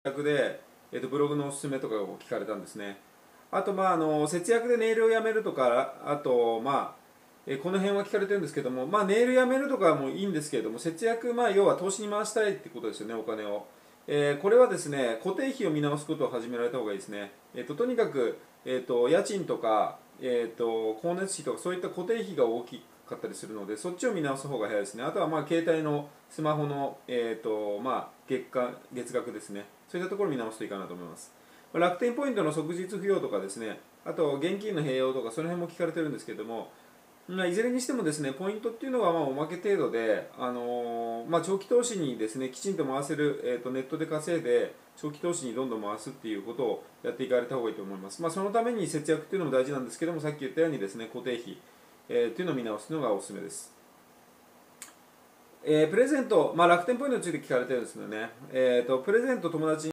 約で、ブログのおすすめとかを聞かれたんですね。あと、節約でネイルをやめるとか、あと、この辺は聞かれてるんですけども、ネイルやめるとかもいいんですけれども、節約、要は投資に回したいってことですよね、お金を。これはですね、固定費を見直すことを始められた方がいいですね。とにかく、家賃とか、光熱費とか、そういった固定費が大きかったりするので、そっちを見直す方が早いですね。あとは、携帯のスマホの、月額ですね。そういったところを見直すといいかなと思います。楽天ポイントの即日付与とかですね、あと現金の併用とか、その辺も聞かれてるんですけども、いずれにしてもですね、ポイントっていうのはおまけ程度で、長期投資にですね、きちんと回せる、ネットで稼いで、長期投資にどんどん回すっていうことをやっていかれた方がいいと思います。そのために節約っていうのも大事なんですけども、さっき言ったようにですね、固定費、っていうのを見直すのがおすすめです。プレゼント、楽天ポイントについて聞かれてるんですよね。プレゼント友達